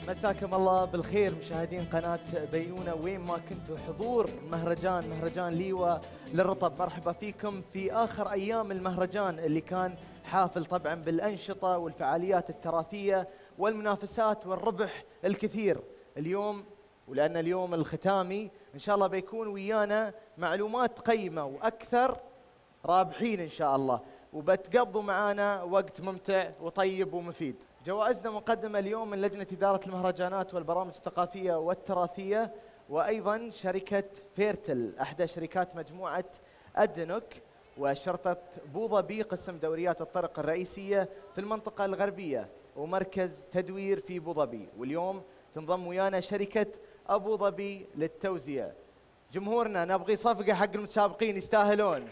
مساكم الله بالخير مشاهدين قناة بينونة وين ما كنتوا. حضور مهرجان ليوة للرطب، مرحبا فيكم في آخر أيام المهرجان اللي كان حافل طبعا بالأنشطة والفعاليات التراثية والمنافسات والربح الكثير. اليوم ولأن اليوم الختامي إن شاء الله بيكون ويانا معلومات قيمة وأكثر رابحين إن شاء الله، وبتقضوا معانا وقت ممتع وطيب ومفيد. جوائزنا مقدمة اليوم من لجنة إدارة المهرجانات والبرامج الثقافية والتراثية، وأيضا شركة فيرتل أحدى شركات مجموعة أدنوك وشرطة بوظبي قسم دوريات الطرق الرئيسية في المنطقة الغربية ومركز تدوير في بوظبي. واليوم تنضم ويانا شركة أبو ظبي للتوزيع. جمهورنا نبغي صفقة حق المتسابقين، يستاهلون،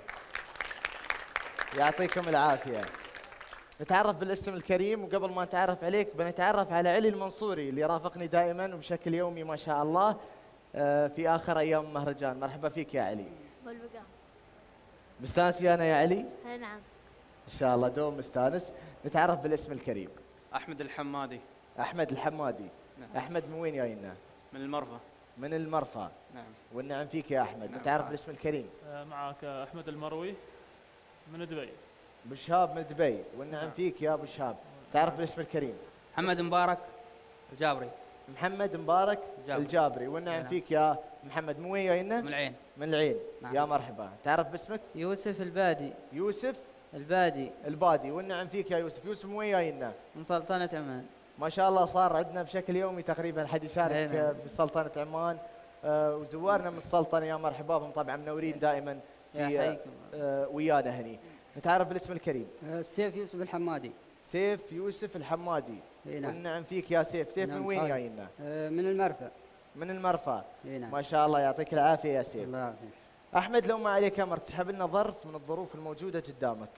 يعطيكم العافية. نتعرف بالاسم الكريم، وقبل ما نتعرف عليك بنتعرف على علي المنصوري اللي رافقني دائما وبشكل يومي ما شاء الله في آخر أيام المهرجان. مرحبا فيك يا علي. والبقاء. مستانس ويانا يا علي؟ نعم. إن شاء الله دوم مستانس. نتعرف بالاسم الكريم. أحمد الحمادي. أحمد الحمادي. نعم. أحمد من وين جاينا؟ من المرفأ. من المرفأ. نعم. والنعم فيك يا أحمد. نعم. نتعرف بالاسم الكريم. معك أحمد المروي من دبي. أبو شهاب من دبي. والنعم نعم. فيك يا أبو شهاب. تعرف بالاسم الكريم. محمد مبارك الجابري. محمد مبارك الجابري. والنعم نعم. فيك يا محمد. من وين جاينا؟ من العين. من العين. نعم. يا مرحبا. تعرف باسمك؟ يوسف البادي. يوسف البادي البادي. والنعم فيك يا يوسف. يوسف من وين جاينا؟ من سلطنة عمان. ما شاء الله صار عندنا بشكل يومي تقريبا حد يشارك نعم. في سلطنة عمان. وزوارنا من السلطنة يا مرحبا بهم، طبعا منورين دائما في ويانا هني. نتعرف بالاسم الكريم. سيف يوسف الحمادي. سيف يوسف الحمادي. نعم. والنعم فيك يا سيف. سيف نعم. من وين جاينا؟ من المرفأ. من المرفأ. نعم. ما شاء الله يعطيك العافية يا سيف. الله يعافيك. أحمد لو ما عليك أمر تسحب لنا ظرف من الظروف الموجودة قدامك.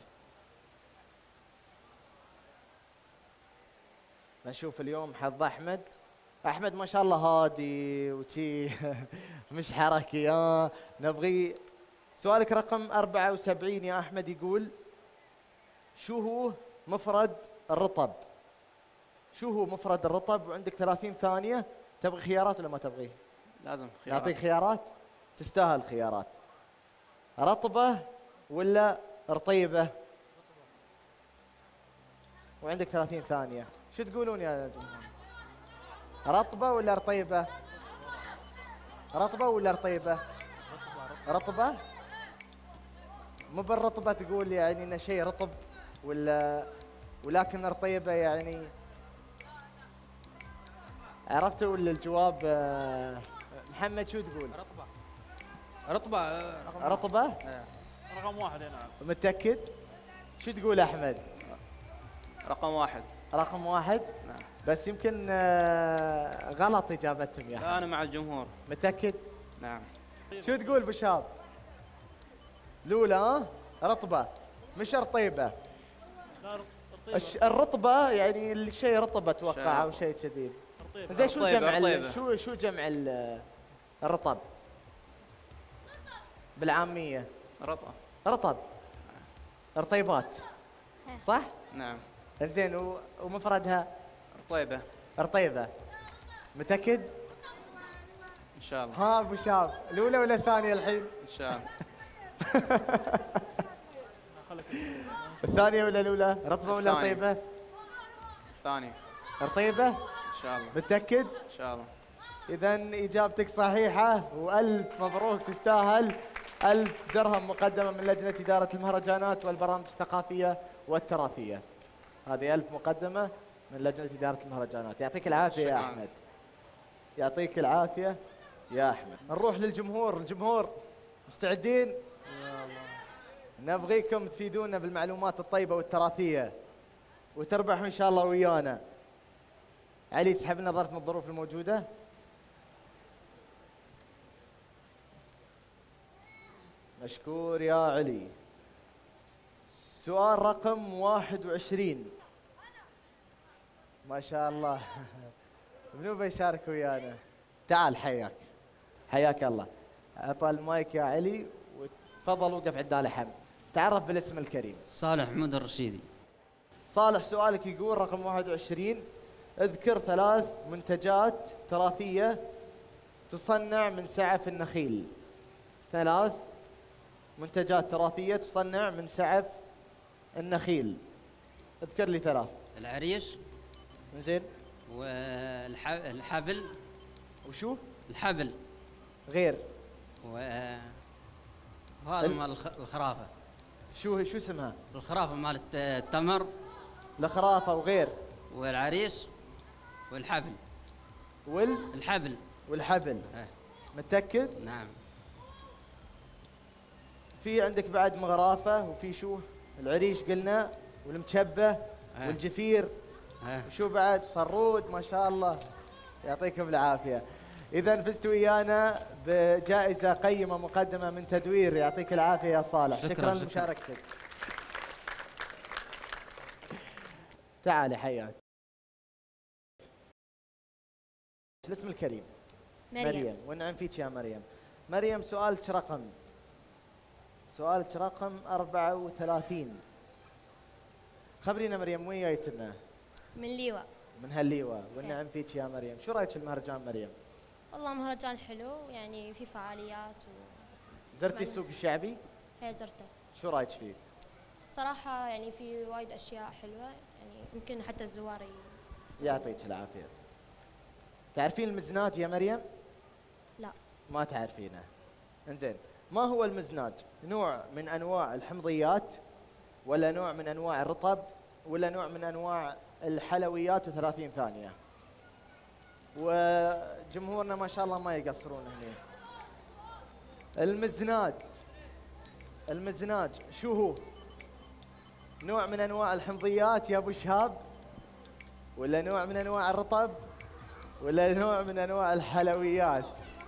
نشوف اليوم حظ أحمد. أحمد ما شاء الله هادي وشي مش حركي. نبغي سؤالك رقم 74 يا أحمد، يقول شو هو مفرد الرطب؟ شو هو مفرد الرطب؟ وعندك 30 ثانية. تبغي خيارات ولا ما تبغي؟ لازم خيارات. نعطيك خيارات؟ تستاهل خيارات. رطبة ولا رطيبة؟ وعندك 30 ثانية. شو تقولون يا جمهور؟ رطبة ولا رطيبة؟ رطبة ولا رطيبة؟ رطبة؟ مو بالرطبة تقول يعني إنه شيء رطب، ولا ولكن رطيبة يعني عرفتوا ولا الجواب؟ محمد شو تقول؟ رطبة. رطبة؟ رقم واحد. نعم. متأكد؟ شو تقول أحمد؟ رقم واحد. رقم واحد؟ نعم. بس يمكن غلط إجابتهم يا لا أحمد. أنا مع الجمهور. متأكد؟ نعم. شو تقول أبو شهاب؟ لولا رطبة مش رطيبة. لا رطيبة. الرطبة يعني الشيء رطب أتوقع شيء أو شيء كذي. رطيبة. زين شو رطيبة، جمع رطيبة. شو جمع الرطب بالعامية؟ رطبة. رطب. رطيبات صح؟ نعم. زين ومفردها؟ رطيبة. رطيبة. متأكد؟ إن شاء الله. ها أبو شهاب الأولى ولا الثانية الحين؟ إن شاء الله. الثانية ولا الأولى؟ رطبة ولا الثانية. رطيبة؟ ثاني. رطيبة؟ إن شاء الله. متأكد؟ إن شاء الله. إذا إجابتك صحيحة، وألف مبروك، تستاهل 1000 درهم مقدمة من لجنة إدارة المهرجانات والبرامج الثقافية والتراثية. هذه 1000 مقدمة من لجنة إدارة المهرجانات. يعطيك العافية يا شكراً. أحمد. يعطيك العافية يا أحمد. نروح للجمهور. الجمهور مستعدين؟ نبغيكم تفيدونا بالمعلومات الطيبة والتراثية وتربحوا إن شاء الله ويانا. علي تسحب لنا ظرف من الظروف الموجودة. مشكور يا علي. سؤال رقم 21. ما شاء الله. منو بيشارك ويانا؟ تعال حياك. حياك الله. اعطى المايك يا علي وتفضل وقف عند لحم. تعرف بالاسم الكريم. صالح محمود الرشيدي. صالح سؤالك يقول رقم 21، اذكر 3 منتجات تراثية تصنع من سعف النخيل. 3 منتجات تراثية تصنع من سعف النخيل. اذكر لي 3. العريش زين. والحبل. وشو؟ الحبل. غير. وهذا مال الخرافة. شو اسمها؟ الخرافة مال التمر. الخرافة وغير. والعريش والحبل. الحبل. والحبل. متأكد؟ نعم. في عندك بعد مغرافة، وفي شو؟ العريش قلنا، والمشبه، والجفير. وشو بعد؟ صرود. ما شاء الله، يعطيكم العافية. إذا فزتوا ويانا بجائزة قيمة مقدمة من تدوير. يعطيك العافية يا صالح. شكرا لمشاركتك. تعالي حياك. الاسم الكريم مريم. والنعم فيك يا مريم. مريم، سؤالك رقم 34. خبرينا مريم، وين جايتنا؟ من ليوة. من هالليوة. والنعم فيك يا مريم. شو رايك في المهرجان مريم؟ والله مهرجان حلو، يعني في فعاليات زرتي السوق الشعبي؟ هي زرته. شو رايك فيه؟ صراحة يعني في وايد أشياء حلوة، يعني يمكن حتى الزوار يعطيك العافية. تعرفين المزناج يا مريم؟ لا. ما تعرفينه. انزين، ما هو المزناج؟ نوع من أنواع الحمضيات، ولا نوع من أنواع الرطب، ولا نوع من أنواع الحلويات؟ و30 ثانية. وجمهورنا ما شاء الله ما يقصرون هنا. المزناج شو هو؟ نوع من أنواع الحمضيات يا أبو شهاب، ولا نوع من أنواع الرطب، ولا نوع من أنواع الحلويات؟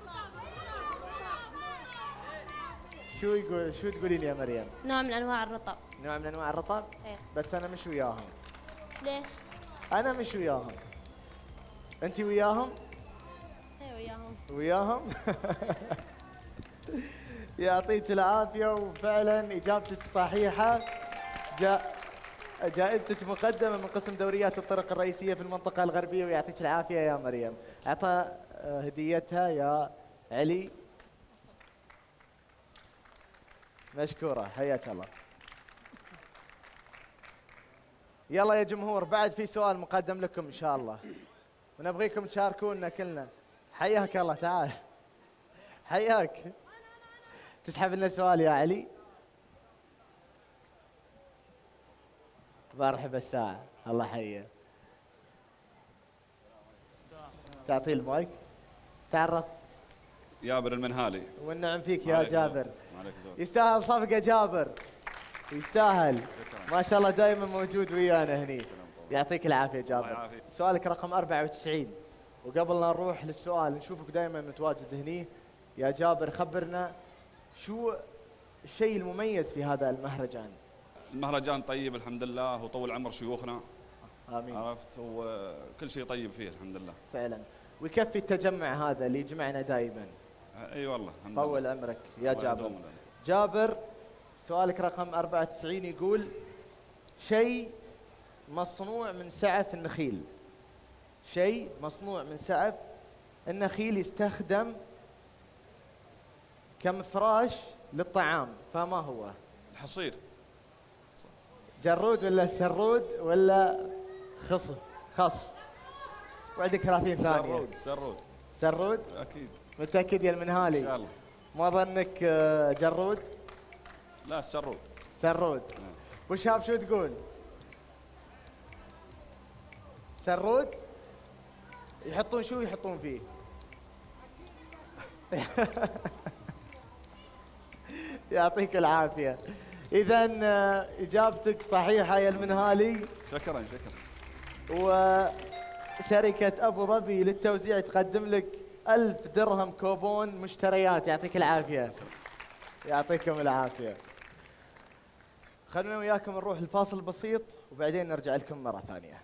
شو تقولين يا مريم؟ نوع من أنواع الرطب. نوع من أنواع الرطب؟ إيه. بس أنا مش وياهم. ليش؟ أنا مش وياهم. أنت وياهم؟ إيه وياهم. يعطيك العافية، وفعلا إجابتك صحيحة. جائزتك مقدمة من قسم دوريات الطرق الرئيسية في المنطقة الغربية، ويعطيك العافية يا مريم. أعطى هديتها يا علي. مشكورة، حياك الله. يلا يا جمهور، بعد في سؤال مقدم لكم إن شاء الله، ونبغيكم تشاركونا كلنا. حياك الله، تعال. حياك. تسحب لنا سؤال يا علي. مرحبا الساعة. الله يحييه. تعطيه المايك. تعرف. جابر المنهالي. والنعم فيك يا جابر. زود. يستاهل صفقة جابر، يستاهل. ما شاء الله دائما موجود ويانا هني. يعطيك العافية جابر. سؤالك رقم 94. وقبل لا نروح للسؤال، نشوفك دائما متواجد هني يا جابر، خبرنا شو الشيء المميز في هذا المهرجان؟ المهرجان طيب الحمد لله، وطول عمر شيوخنا. آمين. عرفت، وكل شيء طيب فيه الحمد لله. فعلا، ويكفي التجمع هذا اللي يجمعنا دائما. اي والله الحمد لله. طول عمرك يا جابر. جابر، سؤالك رقم 94 يقول: شيء مصنوع من سعف النخيل. شيء مصنوع من سعف النخيل يستخدم كمفراش للطعام، فما هو؟ الحصير. جرود ولا سرود ولا خصف؟ وعندك 30 ثانية. سرود؟ أكيد. متأكد يا المنهالي؟ إن شاء الله. ما ظنك جرود؟ لا، سرود. أبو شهاب شو تقول؟ سرود؟ يحطون شو يحطون فيه؟ يعطيك العافية. إذا إجابتك صحيحة يا المنهالي. شكرا. وشركة أبو ظبي للتوزيع تقدم لك 1000 درهم كوبون مشتريات. يعطيك العافية. يعطيكم العافية. خلونا وياكم نروح الفاصل بسيط، وبعدين نرجع لكم مرة ثانية.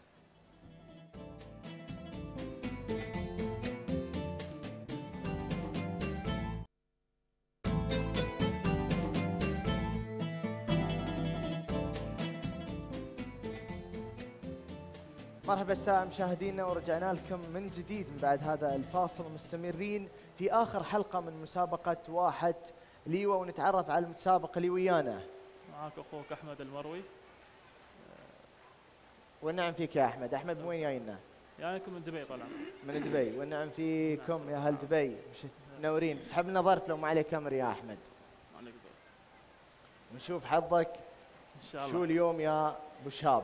مرحبا الساعة مشاهدينا، ورجعنا لكم من جديد من بعد هذا الفاصل، ومستمرين في آخر حلقة من مسابقة واحد ليوة، ونتعرف على المتسابق اللي ويانا. معاك اخوك احمد المروي. والنعم فيك يا أحمد. أحمد من وين جاينا؟ يعني من دبي طبعا. من دبي، والنعم فيكم يا أهل دبي. منورين. تسحب لنا ظرف لو ما عليك أمر يا أحمد. عليك دور. ونشوف حظك ان شاء الله. شو اليوم يا أبو شاب.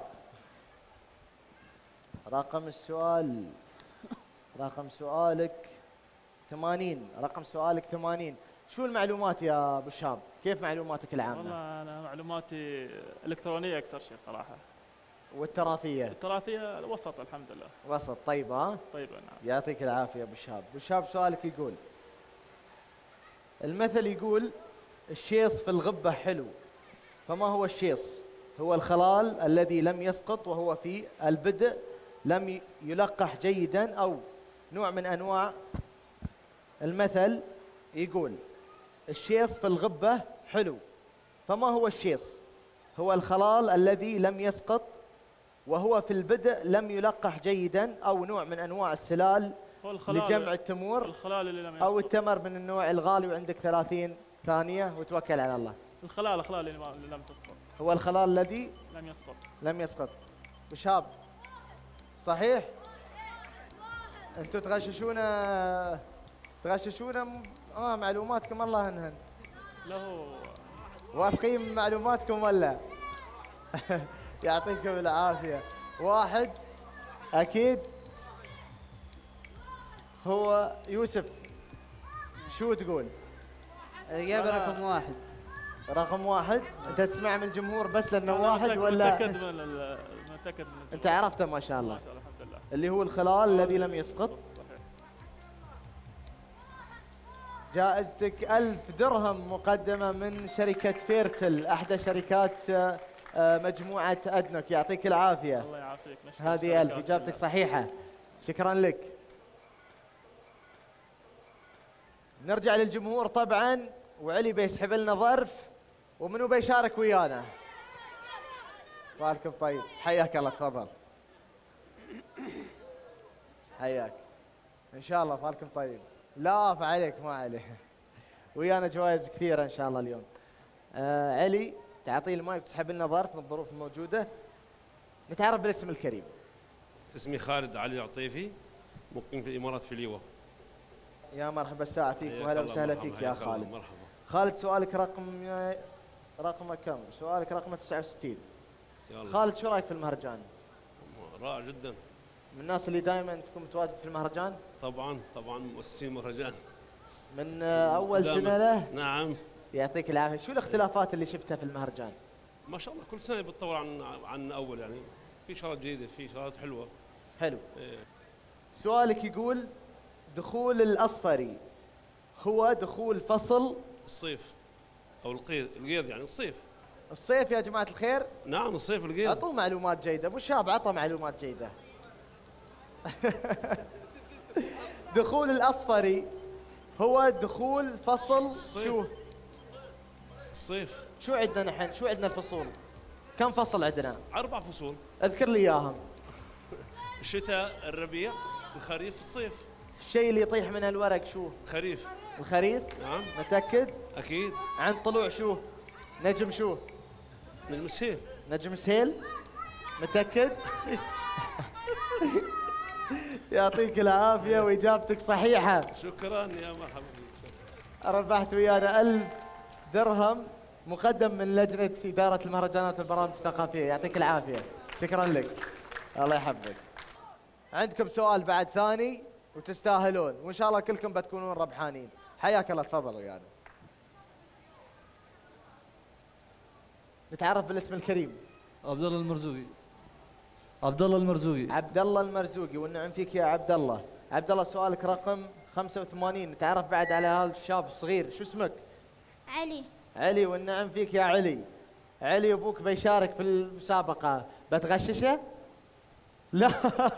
رقم السؤال، رقم سؤالك 80. رقم سؤالك 80. شو المعلومات يا أبو شاب؟ كيف معلوماتك العامة؟ والله انا معلوماتي الكترونيه اكثر شيء صراحه. والتراثية؟ التراثيه وسط الحمد لله. وسط. طيب ها؟ طيبه نعم. يعطيك العافية أبو شاب. أبو شاب سؤالك يقول، المثل يقول الشيص في الغبة حلو، فما هو الشيص؟ هو الخلال الذي لم يسقط وهو في البدء لم يلقح جيدا، أو نوع من أنواع المثل يقول الشيص في الغبة حلو، فما هو الشيص؟ هو الخلال الذي لم يسقط وهو في البدء لم يلقح جيدا، أو نوع من أنواع السلال لجمع التمور، الخلال اللي لم يسقط. أو التمر من النوع الغالي. وعندك 30 ثانية وتوكل على الله. الخلال اللي لم تسقط. هو الخلال الذي لم يسقط. بشاب صحيح؟ انتوا تغششونا معلوماتكم الله انهن. له واثقين من معلوماتكم ولا؟ يعطيكم العافية. واحد أكيد هو يوسف. شو تقول؟ الإجابة رقم واحد. رقم واحد. أنت تسمع من الجمهور بس لأنه واحد ولا؟ متأكد من أنت عرفته ما شاء الله. الحمد لله. اللي هو الخلال الذي لم يسقط. صحيح. جائزتك 1000 درهم مقدمة من شركة فيرتل، أحدى شركات مجموعة أدنك. يعطيك العافية. الله يعافيك. هذه 1000. إجابتك صحيحة. شكرا لك. نرجع للجمهور طبعا، وعلي بيسحب لنا ظرف، ومنو بيشارك ويانا؟ بالكم طيب. حياك الله. تفضل. حياك. ان شاء الله بالكم طيب. لا فعليك ما عليه. ويانا جوائز كثيره ان شاء الله اليوم. علي تعطيه المايك وتسحب لنا ظرف من الظروف الموجوده. نتعرف بالاسم الكريم. اسمي خالد علي العطيفي، مقيم في الامارات في ليوة. يا مرحبا الساعه فيك، وهلا وسهلا فيك يا خالد. مرحبا. خالد سؤالك رقم كم؟ سؤالك رقم 69. يلا. خالد شو رايك في المهرجان؟ رائع جدا. من الناس اللي دائما تكون متواجد في المهرجان؟ طبعا مؤسسين مهرجان من اول سنه له؟ نعم. يعطيك العافيه. شو الاختلافات اللي شفتها في المهرجان؟ ما شاء الله كل سنه بتطور عن اول، يعني في شغلات جديده، في شغلات حلوه. حلو. إيه. سؤالك يقول دخول الاصفري هو دخول فصل الصيف او القيض يعني الصيف. الصيف يا جماعه الخير. نعم الصيف القيض. اعطوا معلومات جيده. ابو شاب عطى معلومات جيده. دخول الاصفري هو دخول فصل الصيف. شو؟ الصيف. شو عندنا نحن؟ شو عندنا الفصول؟ كم فصل عندنا؟ 4 فصول. اذكر لي اياهم. الشتاء، الربيع، الخريف، الصيف. الشيء اللي يطيح من الورق شو؟ خريف. الخريف؟ نعم. متأكد؟ اكيد. عند طلوع شو؟ نجم شو؟ نجم السيل. نجم سهيل؟ متأكد؟ يعطيك العافية وإجابتك صحيحة. شكرا يا مرحبا. ربحت ويانا 1000 درهم مقدم من لجنة إدارة المهرجانات والبرامج الثقافية. يعطيك العافية. شكرا لك. الله يحفظك. عندكم سؤال بعد ثاني وتستاهلون، وإن شاء الله كلكم بتكونون ربحانين. حياك الله. تفضلوا ويانا. نتعرف بالاسم الكريم. عبد الله المرزوقي. عبد الله المرزوقي. عبد الله المرزوقي. والنعم فيك يا عبد الله. عبد الله سؤالك رقم 85. نتعرف بعد على هذا الشاب الصغير. شو اسمك؟ علي. علي. والنعم فيك يا علي. علي ابوك بيشارك في المسابقة، بتغششه؟ لا.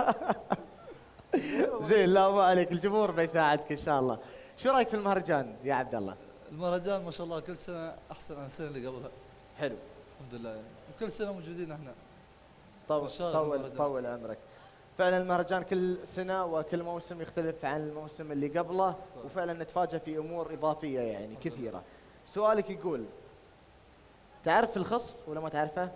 زين. لا مو عليك، الجمهور بيساعدك ان شاء الله. شو رايك في المهرجان يا عبد الله؟ المهرجان ما شاء الله كل سنة أحسن عن السنة اللي قبلها. حلو. الحمد لله يعني. وكل سنة موجودين احنا. طول عمرك. فعلا المهرجان كل سنة وكل موسم يختلف عن الموسم اللي قبله، وفعلا نتفاجأ في أمور إضافية يعني كثيرة. سؤالك يقول: تعرف الخصف ولا ما تعرفه؟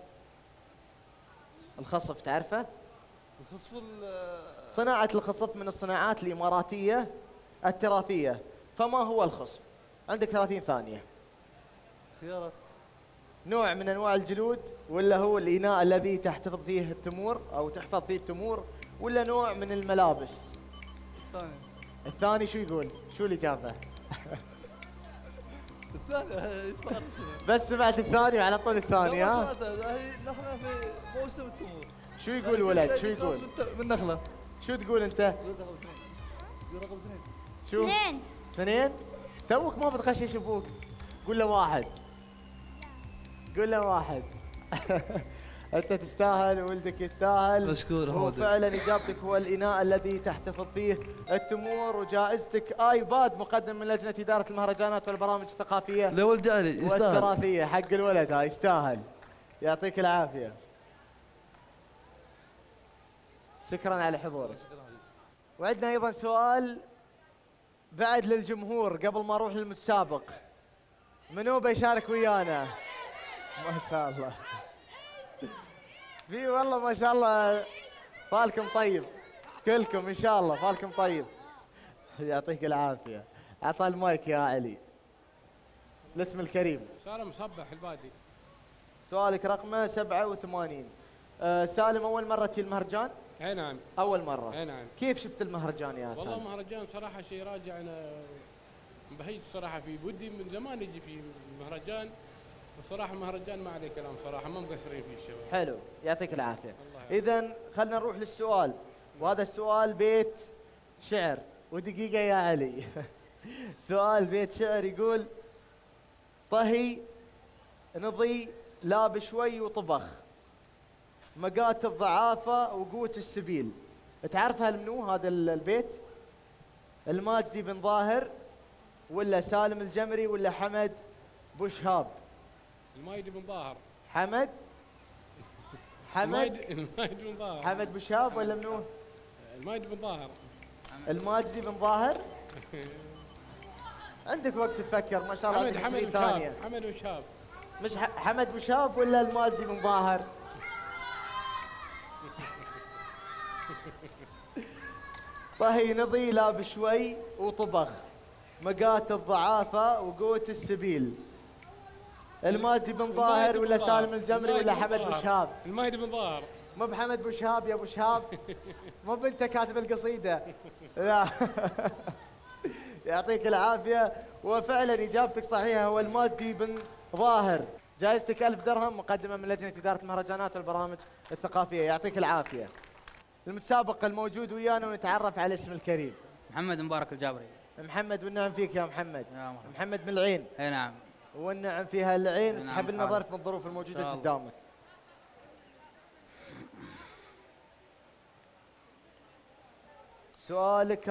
الخصف تعرفه؟ الخصف صناعة الخصف من الصناعات الإماراتية التراثية، فما هو الخصف؟ عندك 30 ثانية. خيارات. نوع من أنواع الجلود، ولا هو الإناء الذي تحتفظ فيه التمور أو تحفظ فيه التمور، ولا نوع من الملابس؟ الثاني. الثاني شو يقول؟ شو الإجابة؟ الثاني بس سمعت الثاني وعلى طول الثاني ها؟ هي نخلة في موسم التمور. شو يقول ولد؟ شو يقول؟ من نخلة. شو تقول أنت؟ رقم 2. شو؟ 2. توك ما بتغشش ابوك. قول له 1. قول له 1. انت تستاهل وولدك يستاهل. مشكور. هو فعلا اجابتك هو الاناء الذي تحتفظ فيه التمور، وجائزتك ايباد مقدم من لجنه اداره المهرجانات والبرامج الثقافيه لولد علي يستاهل والتراثيه. حق الولد هاي يستاهل. يعطيك العافيه. شكرا على حضورك. وعندنا ايضا سؤال بعد للجمهور قبل ما اروح للمتسابق. منو بيشارك ويانا؟ ما شاء الله. في والله ما شاء الله فالكم طيب كلكم ان شاء الله فالكم طيب. يعطيك العافيه. اعطى المايك يا علي. الاسم الكريم. سالم مصبح البادي. سؤالك رقمه 87. سالم، اول مره تجي المهرجان؟ اي نعم. اول مره. اي نعم. كيف شفت المهرجان يا سالم؟ والله مهرجان صراحه شيء راجع، انا بهيج صراحه في ودي من زمان يجي في مهرجان، وصراحه المهرجان ما عليه كلام صراحه، ما مقصرين فيه الشباب. حلو، يعطيك العافيه. اذا خلينا نروح للسؤال، وهذا السؤال بيت شعر. ودقيقه يا علي. سؤال بيت شعر يقول: طهي نضي لاب شوي وطبخ، مقات الضعافه وقوت السبيل. تعرفها منو هذا البيت؟ الماجدي بن ظاهر ولا سالم الجمري ولا حمد بوشهاب؟ الماجدي بن ظاهر. حمد الماجدي بن ظاهر. حمد بوشهاب ولا منو؟ الماجدي بن ظاهر. الماجدي بن ظاهر. عندك وقت تفكر ما شاء الله. حمد وشهاب. حمد وشهاب. مش حمد بوشهاب ولا الماجدي بن ظاهر؟ طهي نضي لاب شوي وطبخ، مقات الضعافة وقوت السبيل. الماجدي بن ظاهر ولا سالم الجمري ولا حمد بوشهاب؟ الماجدي بن ظاهر. مو بحمد بوشهاب يا بوشهاب. مو بنت كاتب القصيدة. لا. يعطيك العافية. وفعلا إجابتك صحيحة، هو الماجدي بن ظاهر. جائزتك 1000 درهم مقدمة من لجنة إدارة المهرجانات والبرامج الثقافية. يعطيك العافية. المتسابق الموجود ويانا ونتعرف على اسم الكريم. محمد مبارك الجابري. محمد، والنعم فيك يا محمد. يا مرحبا. محمد من العين. اي نعم. والنعم فيها العين. نعم. تسحب لنا ظرف من الظروف الموجودة قدامك. سؤالك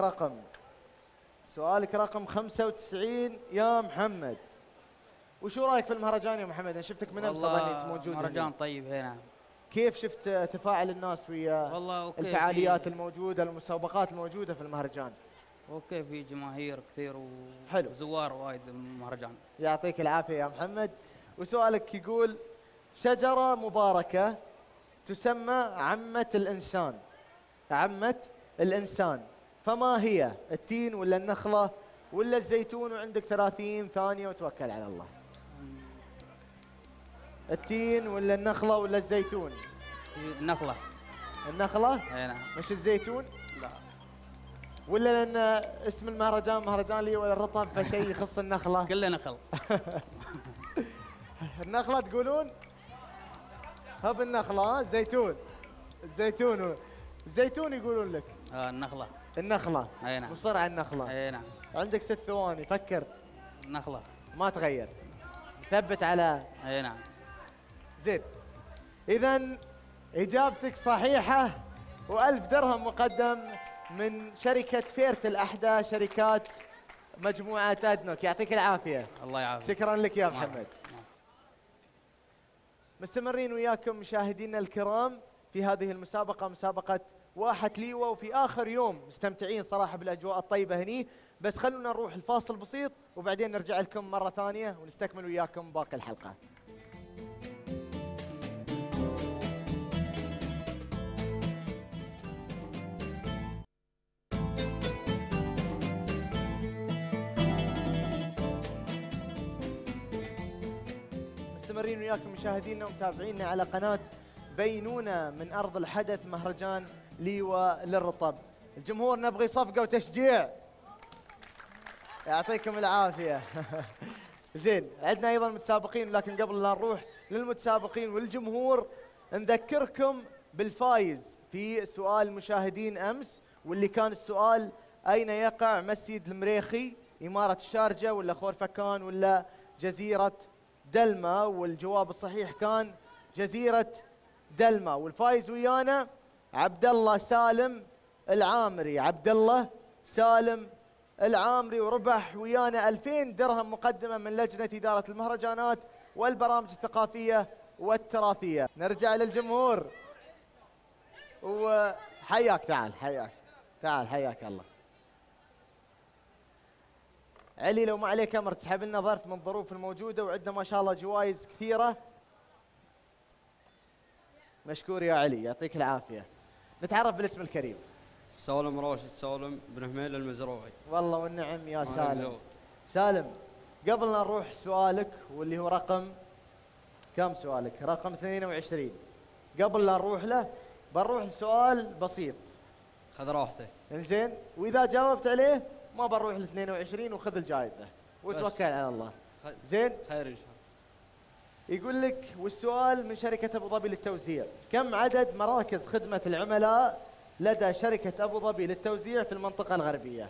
رقم 95 يا محمد. وشو رايك في المهرجان يا محمد؟ انا شفتك من امس ظني انت موجود. مهرجان طيب. هنا نعم. كيف شفت تفاعل الناس ويا والله اوكي، الفعاليات الموجوده، المسابقات الموجوده في المهرجان؟ اوكي، في جماهير كثير حلو. وزوار وايد المهرجان. يعطيك العافيه يا محمد. وسؤالك يقول: شجره مباركه تسمى عمة الانسان. عمة الانسان، فما هي؟ التين ولا النخله ولا الزيتون؟ وعندك 30 ثانيه وتوكل على الله. التين ولا النخله ولا الزيتون؟ النخله. النخله؟ اي نعم. مش الزيتون؟ لا. ولا لان اسم المهرجان مهرجان لي ولا الرطب فشيء يخص النخله؟ كله نخل. النخله تقولون؟ هب النخله. ها الزيتون. الزيتون يقولون لك. النخله. النخله. اي نعم. مصر على النخله. اي نعم. عندك 6 ثواني فكر. النخله. ما تغير. ثبت على. اي نعم. زين. اذا اجابتك صحيحه، و1000 درهم مقدم من شركه فيرتل، احدى شركات مجموعه ادنوك. يعطيك العافيه. الله يعافيك. شكرا لك يا محمد. مستمرين وياكم مشاهدينا الكرام في هذه المسابقة، مسابقة واحة ليوة، وفي آخر يوم مستمتعين صراحة بالأجواء الطيبة هني. بس خلونا نروح الفاصل بسيط وبعدين نرجع لكم مرة ثانية ونستكمل وياكم باقي الحلقة. مستمرين وياكم مشاهدينا ومتابعينا على قناة بينونة من أرض الحدث، مهرجان ليوة للرطب. الجمهور نبغي صفقة وتشجيع، يعطيكم العافية. زين، عندنا أيضا متسابقين، لكن قبل لا نروح للمتسابقين والجمهور نذكركم بالفايز في سؤال مشاهدين أمس، واللي كان السؤال: أين يقع مسجد المريخي؟ إمارة الشارجة ولا خورفكان ولا جزيرة دلما؟ والجواب الصحيح كان جزيرة دلما. والفايز ويانا عبد الله سالم العامري، عبد الله سالم العامري، وربح ويانا 2000 درهم مقدمة من لجنة إدارة المهرجانات والبرامج الثقافية والتراثية. نرجع للجمهور وحياك، تعال حياك الله. علي لو ما عليك امر تسحب لنا ظرف من الظروف الموجودة، وعندنا ما شاء الله جوائز كثيرة. مشكور يا علي، يعطيك العافية. نتعرف بالاسم الكريم. سالم راشد سالم بن حميل المزروعي. والله والنعم يا سالم. سالم، قبل لا نروح سؤالك واللي هو رقم كم سؤالك؟ رقم 22. قبل لا نروح له بنروح لسؤال بسيط. خذ راحته. انزين، واذا جاوبت عليه ما بنروح ل 22 وخذ الجائزة وتوكل على الله. زين؟ خير ان شاء الله. يقول لك: والسؤال من شركة أبو ظبي للتوزيع، كم عدد مراكز خدمة العملاء لدى شركة أبو ظبي للتوزيع في المنطقة الغربية؟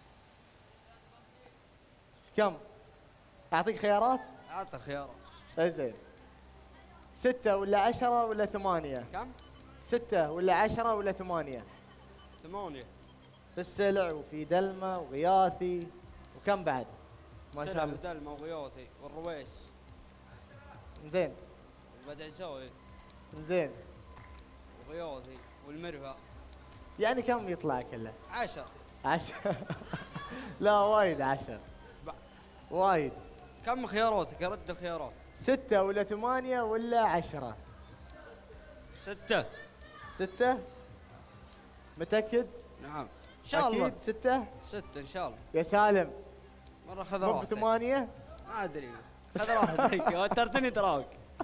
كم؟ أعطيك خيارات؟ أعطى الخيارات. زين، 6 ولا 10 ولا 8؟ كم؟ 6 ولا 10 ولا 8؟ 8. في السلع وفي دلمة وغياثي وكم بعد؟ ما شاء الله. دلمة وغياثي والرويس. زين. والبدعساوي. زين. وغياثي والمرفأ. يعني كم يطلع كله؟ 10. 10. لا وايد 10. وايد. كم خياراتك؟ رد الخيارات. 6 ولا 8 ولا 10؟ 6. 6؟ متأكد؟ نعم. إن شاء الله. أكيد 6؟ 6 إن شاء الله. يا سالم. مرة خذ مو راحتك. ب8؟ ما أدري. خذ راحتك. وترتني تراك.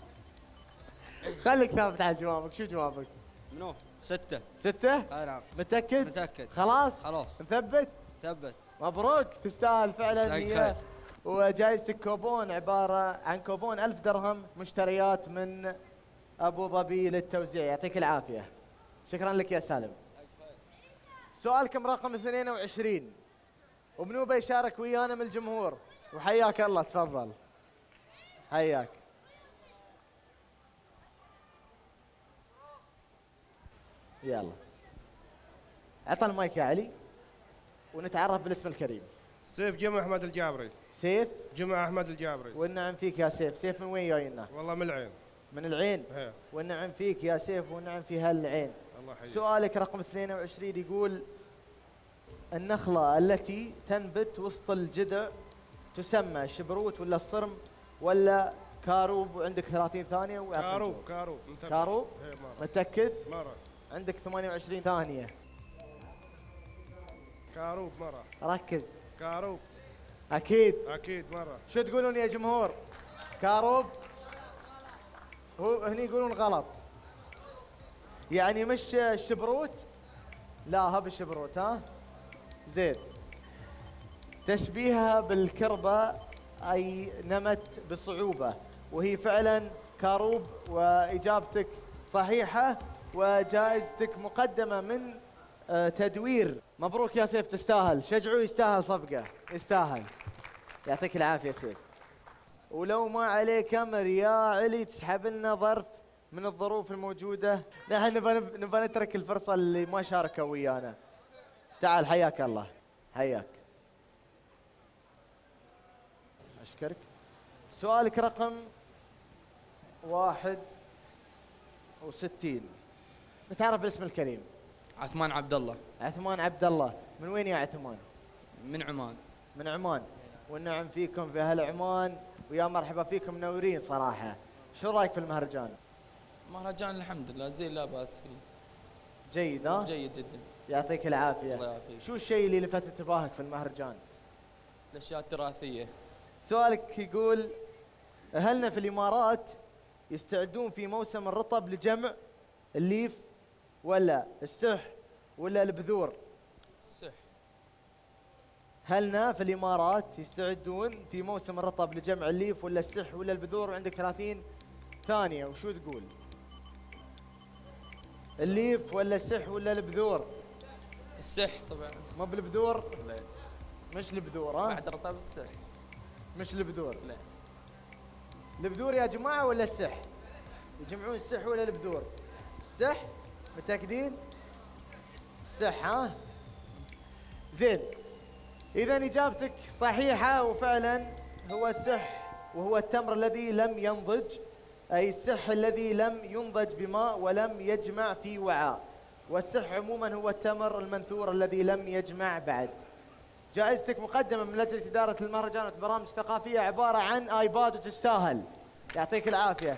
خليك ثابت على جوابك، شو جوابك؟ منو؟ 6. 6؟ أي نعم. متأكد؟ متأكد. خلاص؟ خلاص. نثبت؟ ثبت. مبروك، تستاهل فعلا هي. خير. وجائزتك كوبون، عبارة عن كوبون 1000 درهم مشتريات من أبو ظبي للتوزيع. يعطيك العافية. شكرا لك يا سالم. سؤالكم رقم 22، ومنو بيشارك ويانا من الجمهور؟ وحياك الله، تفضل. حياك. يلا عطى المايك يا علي ونتعرف بالاسم الكريم. سيف جمع احمد الجابري. سيف جمع احمد الجابري. والنعم فيك يا سيف. سيف من وين جاينا؟ والله من العين. من العين؟ هي. والنعم فيك يا سيف، والنعم في هالعين. الله يحييك. سؤالك رقم 22 يقول: النخلة التي تنبت وسط الجذع تسمى شبروت ولا الصرم ولا كاروب؟ وعندك 30 ثانية. كاروب. كاروب. كاروب؟ متأكد؟ مرة. عندك 28 ثانية. كاروب مرة. ركز. كاروب. أكيد. أكيد مرة. شو تقولون يا جمهور؟ كاروب؟ هو هني يقولون غلط. يعني مش الشبروت؟ لا هب الشبروت. ها؟ زين. تشبيهها بالكربة أي نمت بصعوبة، وهي فعلا كاروب، وإجابتك صحيحة وجائزتك مقدمة من تدوير. مبروك يا سيف، تستاهل. شجعوه، يستاهل صفقة، يستاهل. يعطيك العافية سيف. ولو ما عليك أمر يا علي تسحب لنا ظرف من الظروف الموجودة. نحن نبغى نترك الفرصة اللي ما شاركوا ويانا. تعال، حياك الله. حياك. أشكرك. سؤالك رقم 61. نتعرف بالاسم الكريم. عثمان عبد الله. عثمان عبد الله، من وين يا عثمان؟ من عمان. من عمان، والنعم فيكم في اهل عمان، ويا مرحبا فيكم منورين صراحه. شو رايك في المهرجان؟ مهرجان الحمد لله زين لا باس فيه. جيد ها؟ جيد جدا. يعطيك العافيه. الله يعافيك. شو الشيء اللي لفت انتباهك في المهرجان؟ الاشياء التراثيه. سؤالك يقول اهلنا في الامارات يستعدون في موسم الرطب لجمع الليف ولا السح ولا البذور؟ السح. هلنا في الامارات يستعدون في موسم الرطب لجمع الليف ولا السح ولا البذور، وعندك 30 ثانيه. وشو تقول؟ الليف ولا السح ولا البذور؟ السح طبعا. ما بالبذور؟ لا. مش البذور ها؟ بعد رطب السح. مش البذور؟ لا. البذور يا جماعه ولا السح؟ يجمعون السح ولا البذور؟ السح؟ متاكدين؟ السح ها؟ زين. إذا إجابتك صحيحة، وفعلا هو السح، وهو التمر الذي لم ينضج، أي السح الذي لم ينضج بماء ولم يجمع في وعاء، والسح عموما هو التمر المنثور الذي لم يجمع بعد. جائزتك مقدمة من لجنة إدارة المهرجانات والبرامج الثقافية، عبارة عن آيباد وتستاهل. يعطيك العافية.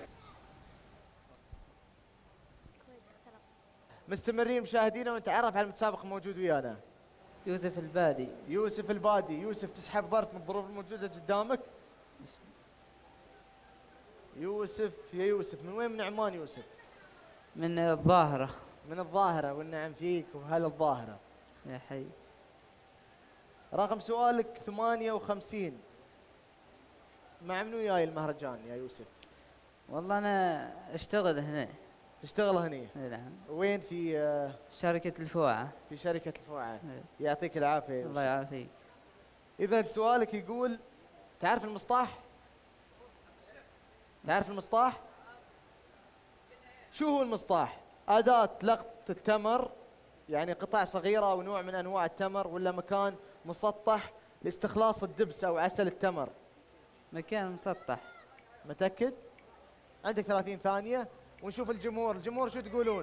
مستمرين مشاهدينا ونتعرف على المتسابق الموجود ويانا. يوسف البادي. يوسف البادي. يوسف تسحب ظرف من الظروف الموجودة قدامك. يوسف يا يوسف، من وين من عمان يوسف؟ من الظاهرة. من الظاهرة، والنعم فيك وهل الظاهرة. يا حي. رقم سؤالك 58. مع منو جاي المهرجان يا يوسف؟ والله أنا أشتغل هنا. تشتغل هنا؟ نعم. وين؟ في شركة الفوعة. في شركة الفوعة. يعطيك العافية يا يوسف. الله يعافيك. إذا سؤالك يقول تعرف المسطاح؟ تعرف المسطاح؟ شو هو المسطاح؟ أداة لقط التمر، يعني قطع صغيرة أو نوع من أنواع التمر، ولا مكان مسطح لاستخلاص الدبس أو عسل التمر؟ مكان مسطح. متأكد؟ عندك 30 ثانية ونشوف الجمهور. الجمهور شو تقولون؟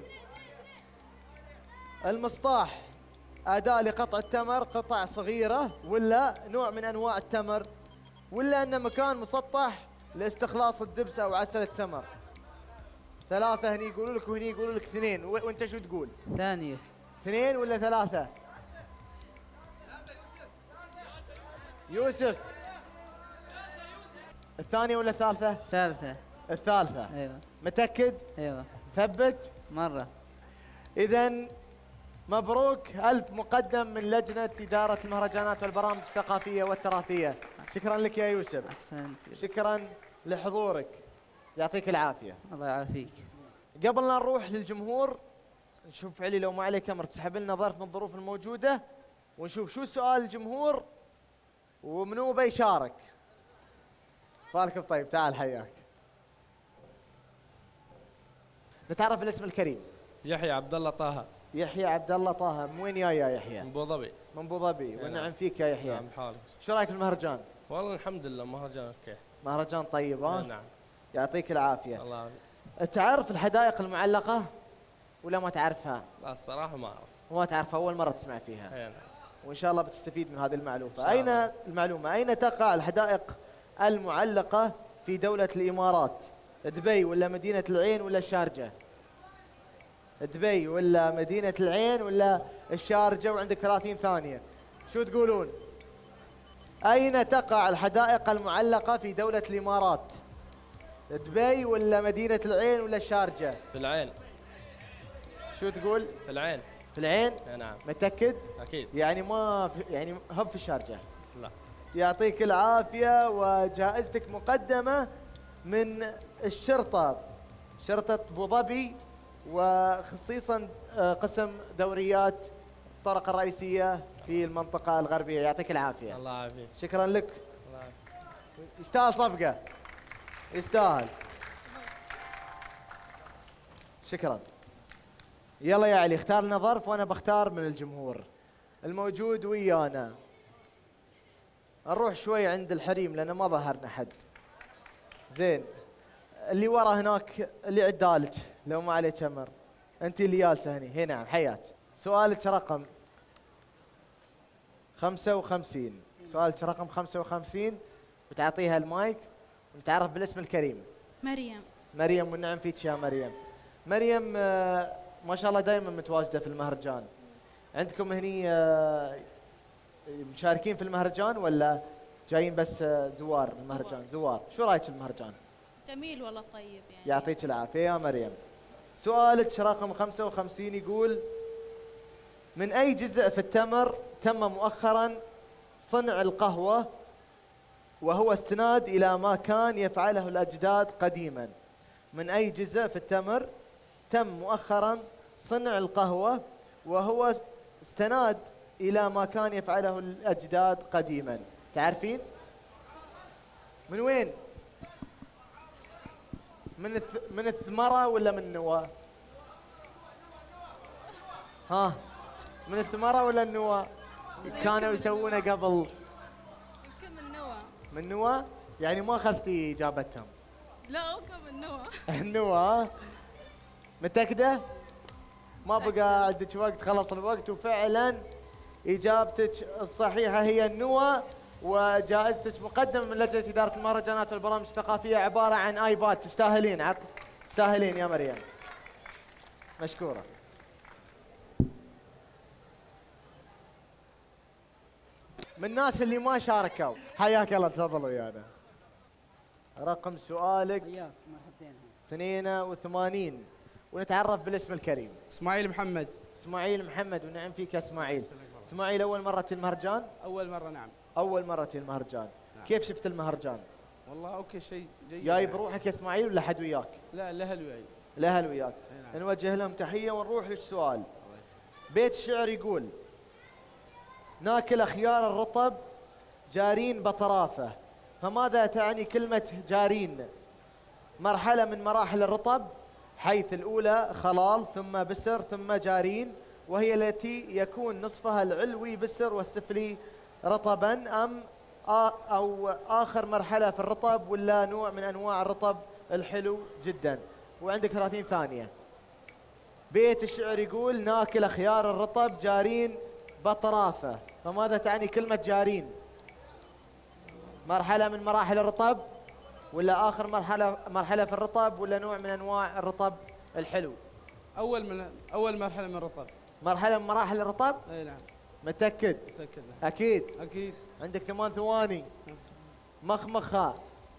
المسطاح أداة لقطع التمر، قطع صغيرة، ولا نوع من أنواع التمر، ولا أنه مكان مسطح لاستخلاص الدبس أو عسل التمر؟ 3 هني يقولوا لك وهني يقولوا لك 2، وأنت شو تقول؟ ثانية. 2 ولا 3؟ يوسف الثانية ولا الثالثة؟ ثالثة. الثالثة. ايوه. متأكد؟ ايوه. مثبت؟ مرة. إذا مبروك، ألف مقدم من لجنة إدارة المهرجانات والبرامج الثقافية والتراثية. شكرا لك يا يوسف. أحسنت. شكرا لحضورك. يعطيك العافية. الله يعافيك. قبل لا نروح للجمهور، نشوف علي لو ما عليه كاميرا تسحب لنا ظرف من الظروف الموجودة، ونشوف شو سؤال الجمهور ومنو بيشارك. بالك طيب، تعال حياك. نتعرف بالاسم الكريم. يحيى عبد الله طه. يحيى عبد الله طه، من وين يا يحيى؟ من ابو ظبي. من ابو ظبي، والنعم فيك يا يحيى. نعم بحالك. شو رايك في المهرجان؟ والله الحمد لله مهرجان اوكي. مهرجان طيب ها؟ نعم. يعطيك العافية. الله يعافيك. تعرف الحدائق المعلقة ولا ما تعرفها؟ لا الصراحة ما اعرف. ما تعرفها، أول مرة تسمع فيها. اي نعم. وإن شاء الله بتستفيد من هذه المعلومة. أين تقع الحدائق المعلقة في دولة الإمارات؟ دبي ولا مدينة العين ولا الشارجة؟ دبي ولا مدينة العين ولا الشارجة؟ وعندك 30 ثانية. شو تقولون؟ أين تقع الحدائق المعلقة في دولة الإمارات؟ دبي ولا مدينة العين ولا الشارجة؟ في العين. شو تقول؟ في العين. في العين؟ نعم. متأكد؟ أكيد. يعني ما في، يعني هب في الشارجة؟ لا. يعطيك العافية، وجائزتك مقدمة من الشرطة، شرطة أبو ظبي، وخصيصا قسم دوريات الطرق الرئيسية في المنطقة الغربية. يعطيك العافية. الله يعافيك. شكرا لك. الله يعافيك. يستاهل صفقة، يستاهل. شكرا. يلا يا علي، اختار لنا ظرف وانا بختار من الجمهور الموجود ويانا. نروح شوي عند الحريم لأنه ما ظهرنا حد. زين، اللي ورا هناك اللي عدالك لو ما عليه كمر، انت اللي جالسه هني. هي نعم، حياك. سؤالك رقم 55. سؤالك رقم 55 وتعطيها المايك ونتعرف بالاسم الكريم. مريم. مريم، والنعم فيك يا مريم. مريم ما شاء الله دائما متواجده في المهرجان. عندكم هني مشاركين في المهرجان ولا جايين بس زوار المهرجان؟ زوار. شو رايك في المهرجان؟ جميل والله، طيب يعني. يعطيك العافيه يا مريم. سؤالك رقم 55 يقول: من اي جزء في التمر تم مؤخرا صنع القهوه وهو استناد الى ما كان يفعله الاجداد قديما؟ من اي جزء في التمر تم مؤخرا صنع القهوه وهو استناد الى ما كان يفعله الاجداد قديما؟ تعرفين؟ من وين؟ من الثمره ولا من النواه؟ ها، من الثمره ولا النواه؟ كانوا يسوونه قبل. يمكن من نوى. من نواه؟ يعني ما اخذتي اجابتهم. لا، هو كان من نوى. النواه. متأكدة؟ ما بقى عندك وقت، خلص الوقت. وفعلا اجابتك الصحيحه هي النوى، وجائزتك مقدمه من لجنه اداره المهرجانات والبرامج الثقافيه عباره عن ايباد. تستاهلين، تستاهلين يا مريم. مشكوره. من الناس اللي ما شاركوا، حياك الله، تفضل ويانا. رقم سؤالك 82 ونتعرف بالاسم الكريم. اسماعيل محمد. اسماعيل محمد، ونعم فيك يا اسماعيل. اسماعيل، اول مره المهرجان؟ اول مره نعم. اول مره المهرجان. نعم. كيف شفت المهرجان؟ والله اوكي، شيء جيد. جاي بروحك يا اسماعيل ولا حد وياك؟ لا، الاهل وياي. الاهل وياك. نعم. نوجه لهم تحيه ونروح للسؤال. بيت الشعر يقول: ناكل اخيار الرطب جارين بطرافه، فماذا تعني كلمه جارين؟ مرحله من مراحل الرطب، حيث الأولى خلال ثم بسر ثم جارين، وهي التي يكون نصفها العلوي بسر والسفلي رطبا، أم أو آخر مرحلة في الرطب، ولا نوع من أنواع الرطب الحلو جدا؟ وعندك 30 ثانية. بيت الشعر يقول: ناكل خيار الرطب جارين بطرافة، فماذا تعني كلمة جارين؟ مرحلة من مراحل الرطب، ولا آخر مرحلة في الرطب، ولا نوع من أنواع الرطب الحلو؟ أول مرحلة من الرطب. مرحلة من مراحل الرطب؟ أي نعم. متأكد؟ متأكد. أكيد؟ أكيد. عندك 8 ثواني. مخمخة.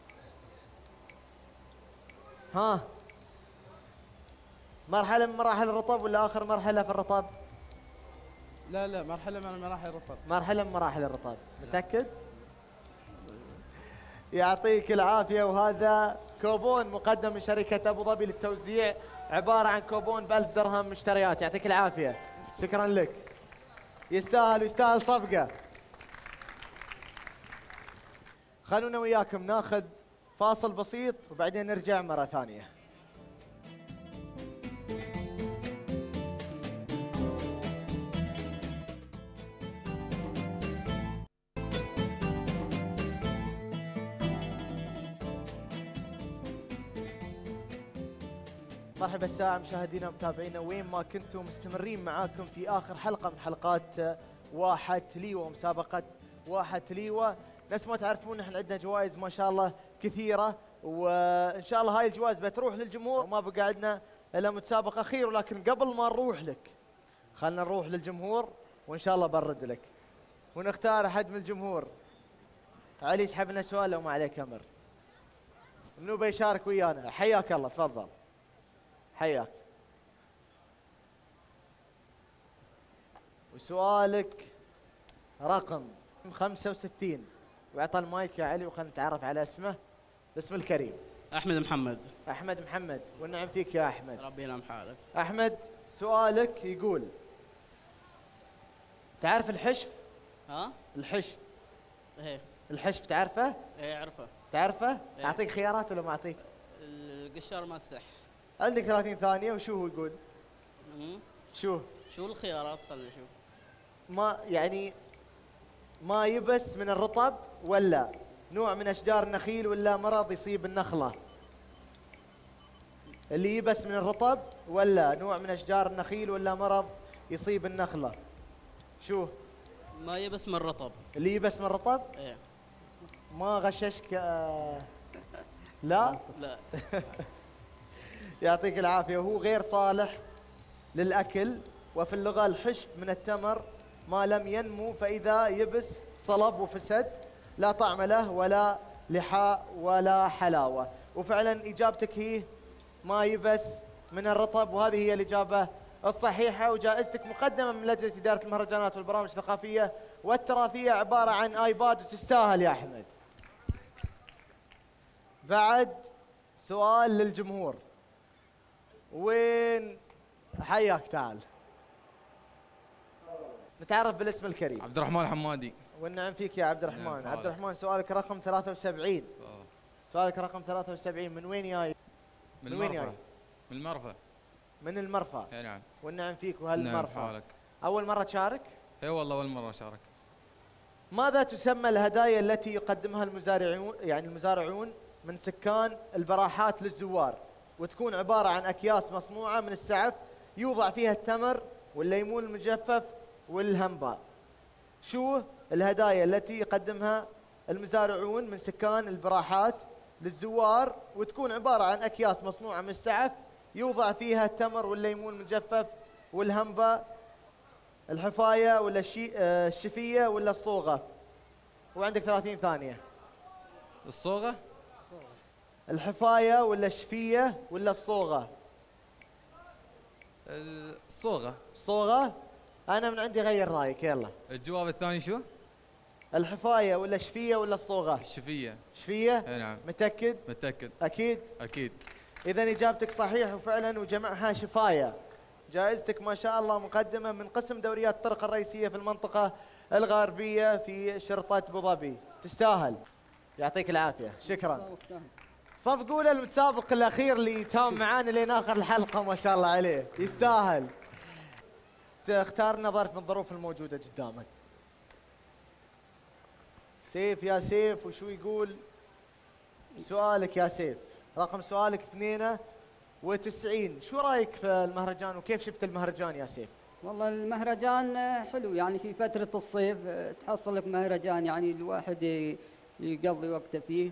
ها، مرحلة من مراحل الرطب ولا آخر مرحلة في الرطب؟ لا، مرحلة من مراحل الرطب. مرحلة من مراحل الرطب. متأكد؟ يعطيك العافية. وهذا كوبون مقدم من شركة أبو ظبي للتوزيع، عبارة عن كوبون ب1000 درهم مشتريات. يعطيك العافية. شكرا لك. يستاهل ويستاهل صفقة. خلونا وياكم ناخذ فاصل بسيط وبعدين نرجع مرة ثانية. مرحبا الساعة مشاهدينا ومتابعينا وين ما كنتم، مستمرين معاكم في آخر حلقة من حلقات واحة ليوة، مسابقة واحة ليوة. نفس ما تعرفون احنا عندنا جوائز ما شاء الله كثيرة، وإن شاء الله هاي الجوائز بتروح للجمهور، وما بقى عندنا إلا متسابقة أخير. ولكن قبل ما نروح لك خلنا نروح للجمهور، وإن شاء الله برد لك ونختار أحد من الجمهور. علي يسحب لنا سؤال لو ما عليك أمر. منو بيشارك ويانا؟ حياك الله، تفضل. حياك. وسؤالك رقم 65، ويعطى المايك يا علي وخلنا نتعرف على اسمه، الاسم الكريم. احمد محمد. احمد محمد، والنعم فيك يا احمد. ربي ينعم حالك. احمد، سؤالك يقول: تعرف الحشف؟ ها؟ الحشف. ايه. الحشف تعرفه؟ ايه اعرفه. تعرفه؟ إيه. اعطيك خيارات ولا ما اعطيك؟ القشار ما السح. عندك 30 ثانية. وشو هو يقول؟ شو الخيارات؟ خلينا نشوف. ما يعني ما يبس من الرطب، ولا نوع من أشجار النخيل، ولا مرض يصيب النخلة؟ اللي يبس من الرطب ولا نوع من أشجار النخيل ولا مرض يصيب النخلة؟ شو؟ ما يبس من الرطب. اللي يبس من الرطب؟ ايه. ما غششك لا؟ لا. يعطيك العافية. وهو غير صالح للأكل، وفي اللغة الحشف من التمر ما لم ينمو، فإذا يبس صلب وفسد، لا طعم له ولا لحاء ولا حلاوة. وفعلا إجابتك هي ما يبس من الرطب، وهذه هي الإجابة الصحيحة. وجائزتك مقدمة من لجنة إدارة المهرجانات والبرامج الثقافية والتراثية عبارة عن آيباد، وتستاهل يا أحمد. بعد سؤال للجمهور. وين حياك؟ تعال نتعرف بالاسم الكريم. عبد الرحمن الحمادي. والنعم فيك يا عبد الرحمن. عبد الرحمن سؤالك رقم 73. سؤالك رقم 73. من وين جاي؟ من وين جاي؟ من المرفأ. من المرفأ. اي نعم. والنعم فيك. وهالمرفأ نعم. أول مرة تشارك؟ اي والله أول مرة أشارك. ماذا تسمى الهدايا التي يقدمها المزارعون من سكان البراحات للزوار، وتكون عبارة عن أكياس مصنوعة من السعف يوضع فيها التمر والليمون المجفف والهنباء؟ شو الهدايا التي يقدمها المزارعون من سكان البراحات للزوار، وتكون عبارة عن أكياس مصنوعة من السعف يوضع فيها التمر والليمون المجفف والهنباء؟ الحفاية ولا الشفية ولا الصوغة؟ وعندك 30 ثانية. الصوغة. الحفاية ولا الشفية ولا الصوغة؟ الصوغة. الصوغة؟ أنا من عندي غير رأيك. يلا. الجواب الثاني شو؟ الحفاية ولا الشفية ولا الصوغة؟ الشفية. شفية؟ اي نعم. متأكد؟ متأكد. أكيد؟ أكيد. إذا إجابتك صحيح وفعلا، وجمعها شفاية. جائزتك ما شاء الله مقدمة من قسم دوريات الطرق الرئيسية في المنطقة الغربية في شرطة أبو ظبي. تستاهل. يعطيك العافية. شكرا. صفقوا له المتسابق الأخير اللي تام معانا لين آخر الحلقة، ما شاء الله عليه. يستاهل. تختار لنا ظرف من الظروف الموجودة قدامك. سيف يا سيف، وشو يقول سؤالك يا سيف؟ رقم سؤالك 92. شو رايك في المهرجان وكيف شفت المهرجان يا سيف؟ والله المهرجان حلو، يعني في فترة الصيف تحصل لك مهرجان يعني الواحد يقضي وقته فيه،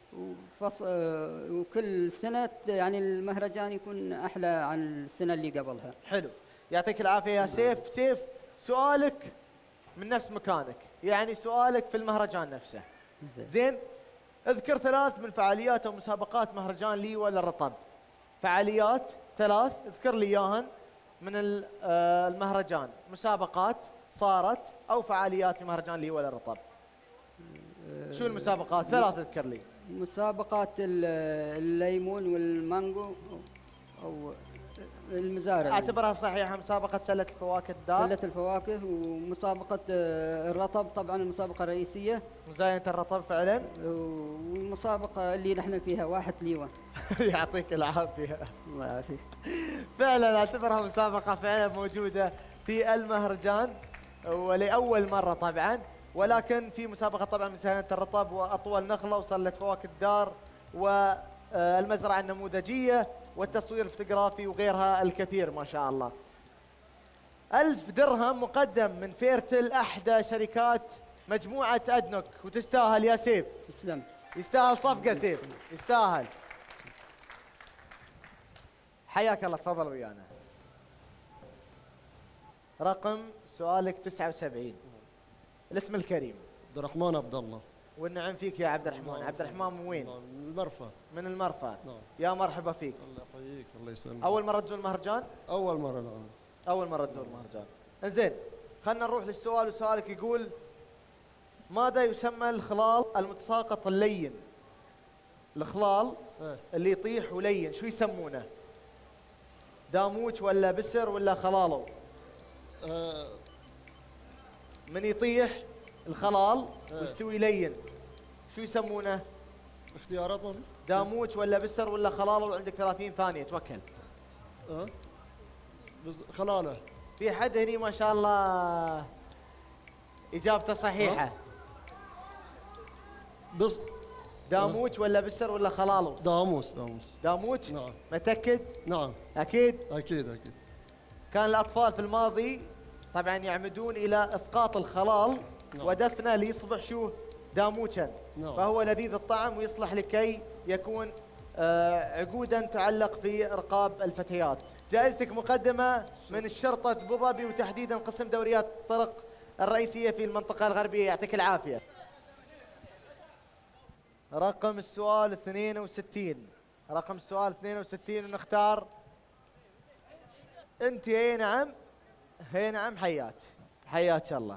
وكل سنة يعني المهرجان يكون أحلى عن السنة اللي قبلها. حلو. يعطيك العافية يا سيف. سيف سؤالك من نفس مكانك، يعني سؤالك في المهرجان نفسه. زين. اذكر 3 من فعاليات أو مسابقات مهرجان ليوة للرطب. فعاليات 3 اذكر لي إياهن من المهرجان، مسابقات صارت أو فعاليات لمهرجان ليوة للرطب. شو المسابقات؟ 3 اذكر لي. مسابقات الليمون والمانجو أو المزارع. اعتبرها صحيحة. مسابقة سلة الفواكه الدار. سلة الفواكه. ومسابقة الرطب طبعا المسابقة الرئيسية. مزاينة الرطب فعلا. والمسابقة اللي نحن فيها 1 ليوة. يعطيك العافية. الله يعافيك. فعلا اعتبرها مسابقة فعلا موجودة في المهرجان ولأول مرة طبعا، ولكن في مسابقة طبعا مزاينة الرطب وأطول نخلة وسلة فواكه الدار والمزرعة النموذجية والتصوير الفوتوغرافي وغيرها الكثير ما شاء الله. 1000 درهم مقدم من فيرتل، أحدى شركات مجموعة أدنوك، وتستاهل يا سيف. تسلم. يستاهل صفقة سيف، يستاهل. حياك الله. تفضل ويانا. رقم سؤالك 79. الاسم الكريم. عبد الرحمن عبد الله. والنعم فيك يا عبد الرحمن. عبد الرحمن من وين؟ من المرفأ. من المرفأ. نعم. يا مرحبا فيك. الله يحييك. الله يسلمك. أول مرة تزور المهرجان؟ أول مرة. نعم. أول مرة تزور المهرجان. انزين، خلنا نروح للسؤال، وسؤالك يقول: ماذا يسمى الخلال المتساقط اللين؟ الخلال اللي يطيح ولين شو يسمونه؟ داموج ولا بسر ولا خلالو؟ من يطيح الخلال ويستوي لين شو يسمونه؟ اختيارات مرة. داموج ولا بسر ولا خلالو؟ وعندك 30 ثانية. توكل. خلاله. في حد هني ما شاء الله إجابته صحيحة. داموج ولا بسر ولا خلالو؟ داموس. داموج؟ نعم. متأكد؟ نعم. أكيد؟ أكيد. كان الأطفال في الماضي طبعا يعمدون إلى إسقاط الخلال ودفنه ليصبح شو؟ داموجا. فهو لذيذ الطعم ويصلح لكي يكون عقودا تعلق في رقاب الفتيات. جائزتك مقدمة من الشرطة أبو ظبي وتحديدا قسم دوريات الطرق الرئيسية في المنطقة الغربية. يعطيك العافية. رقم السؤال 62. رقم السؤال 62 ونختار انت. هي نعم حياك الله.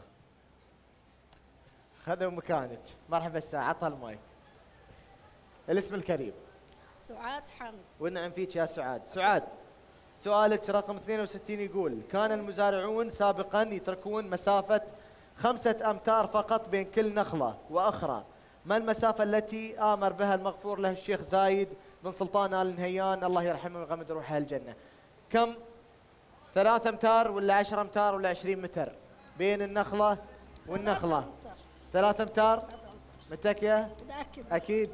خذوا مكانك. مرحبا عطى المايك. الاسم الكريم سعاد حمد. والنعم فيك يا سعاد. سؤالك رقم 62 يقول: كان المزارعون سابقا يتركون مسافة 5 أمتار فقط بين كل نخلة وأخرى. ما المسافة التي آمر بها المغفور له الشيخ زايد بن سلطان آل نهيان الله يرحمه ويغمد روحه الجنة؟ كم؟ 3 أمتار ولا 10 أمتار ولا 20 متر بين النخلة والنخلة؟ 3 أمتار. متأكدة؟ أكيد.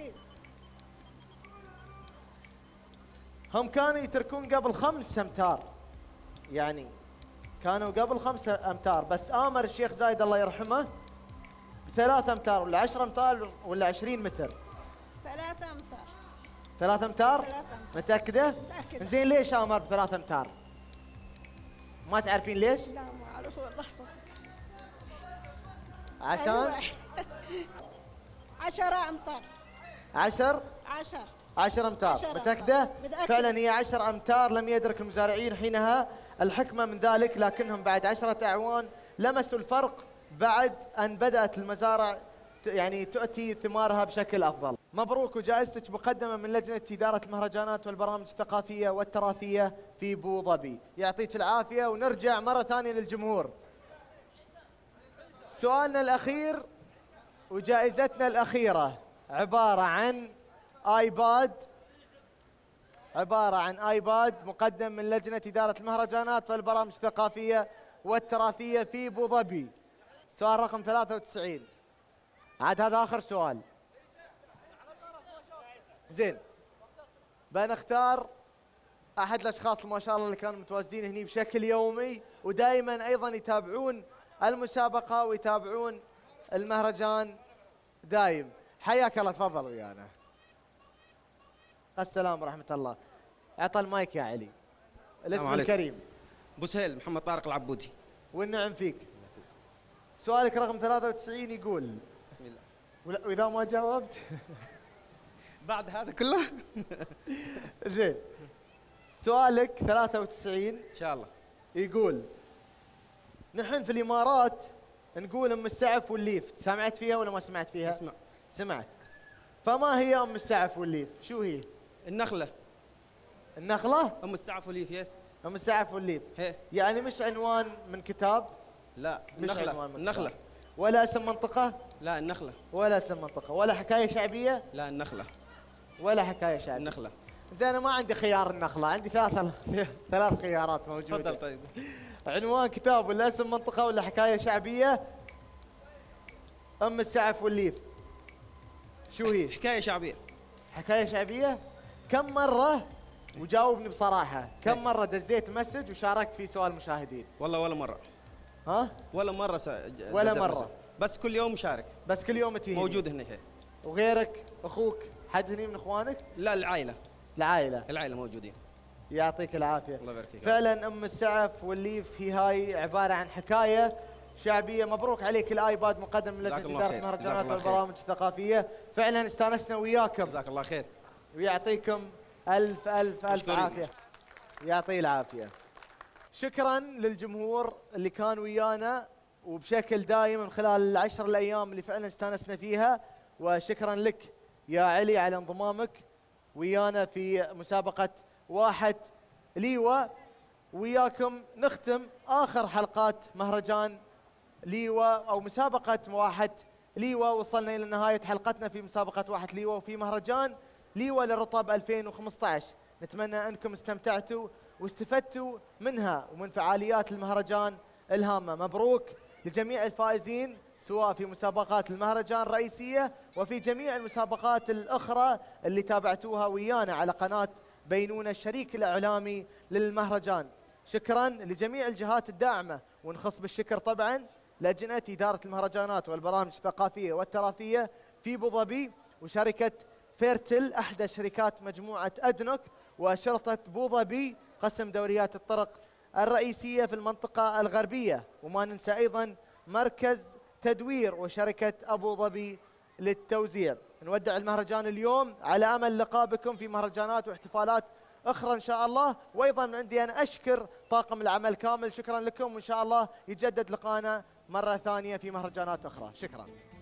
هم كانوا يتركون قبل 5 أمتار، يعني كانوا قبل 5 أمتار، بس آمر الشيخ زايد الله يرحمه ب3 أمتار ولا 10 أمتار ولا 20 متر؟ 3 أمتار. 3 أمتار؟ متأكدة؟ زين ليش آمر ب3 أمتار؟ ما تعرفين ليش؟ لا ما أعرف والله صدق. عشان 10 أمتار. 10 أمتار. متأكدة؟ فعلا هي 10 أمتار. لم يدرك المزارعين حينها الحكمة من ذلك، لكنهم بعد 10 أعوام لمسوا الفرق بعد أن بدأت المزارع يعني تؤتي ثمارها بشكل أفضل. مبروك، وجائزتك مقدمة من لجنة إدارة المهرجانات والبرامج الثقافية والتراثية في أبو ظبي. يعطيك العافية. ونرجع مرة ثانية للجمهور. سؤالنا الأخير وجائزتنا الأخيرة عبارة عن آيباد مقدم من لجنة إدارة المهرجانات والبرامج الثقافية والتراثية في أبو ظبي. سؤال رقم 93. عاد هذا آخر سؤال. زين، بنختار أحد الأشخاص ما شاء الله اللي كانوا متواجدين هني بشكل يومي ودائما أيضا يتابعون المسابقة ويتابعون المهرجان دايم. حياك الله، تفضل ويانا. السلام ورحمة الله. اعطى المايك يا علي. الاسم الكريم. بوسهيل محمد طارق العبودي. والنعم فيك. سؤالك رقم 93 يقول: بسم الله. وإذا ما جاوبت بعد هذا كله زين. سؤالك 93 ان شاء الله يقول: نحن في الإمارات نقول أم السعف والليف. سمعت فيها ولا ما سمعت فيها؟ سمعت. فما هي أم السعف والليف؟ شو هي؟ النخلة. أم السعف والليف. يس. أم السعف والليف. هي. يعني مش عنوان من كتاب؟ لا، مش النخلة. عنوان من النخلة. كتاب. ولا اسم منطقة؟ لا، النخلة. ولا اسم منطقة. ولا حكاية شعبية؟ لا، النخلة. ولا حكاية شعبية. النخلة. زين، أنا ما عندي خيار النخلة، عندي 3 خيارات موجودة. تفضل. طيب، عنوان كتاب ولا اسم منطقة ولا حكاية شعبية؟ أم السعف والليف شو هي؟ حكاية شعبية. حكاية شعبية؟ كم مرة، وجاوبني بصراحة، كم مرة دزيت مسج وشاركت في سؤال مشاهدين؟ والله ولا مرة. ها؟ ولا مرة ولا مرة. بس كل يوم مشارك. بس كل يوم تجي موجود هنا. وغيرك أخوك حد هني من إخوانك؟ لا، العائلة موجودين. يعطيك العافية. الله يبارك فيك. فعلا أم السعف والليف هي هاي عبارة عن حكاية شعبية. مبروك عليك الآيباد مقدم من لجنة إدارة المهرجانات والبرامج الثقافية. فعلا استانسنا وياكم. جزاك الله خير. ويعطيكم ألف ألف ألف عافية. يعطيه العافية. شكرا للجمهور اللي كان ويانا وبشكل دائم من خلال ال10 الأيام اللي فعلا استانسنا فيها. وشكرا لك يا علي على انضمامك ويانا في مسابقة 1 ليوة. وياكم نختم آخر حلقات مهرجان ليوة أو مسابقة 1 ليوة. وصلنا إلى نهاية حلقتنا في مسابقة 1 ليوة وفي مهرجان ليوة للرطب 2015. نتمنى أنكم استمتعتوا واستفدتوا منها ومن فعاليات المهرجان الهامة. مبروك لجميع الفائزين، سواء في مسابقات المهرجان الرئيسية وفي جميع المسابقات الأخرى اللي تابعتوها ويانا على قناة بينونة الشريك الإعلامي للمهرجان. شكرا لجميع الجهات الداعمة، ونخص بالشكر طبعا لجنة إدارة المهرجانات والبرامج الثقافية والتراثية في أبو ظبي، وشركة فيرتل أحدى شركات مجموعة أدنوك، وشرطة أبو ظبي قسم دوريات الطرق الرئيسية في المنطقة الغربية، وما ننسى أيضا مركز تدوير وشركة أبو ظبي للتوزيع. نودع المهرجان اليوم على أمل لقاء بكم في مهرجانات واحتفالات أخرى إن شاء الله. وأيضا من عندي أنا أشكر طاقم العمل كامل، شكرا لكم، وإن شاء الله يجدد لقاءنا مرة ثانية في مهرجانات أخرى. شكرا.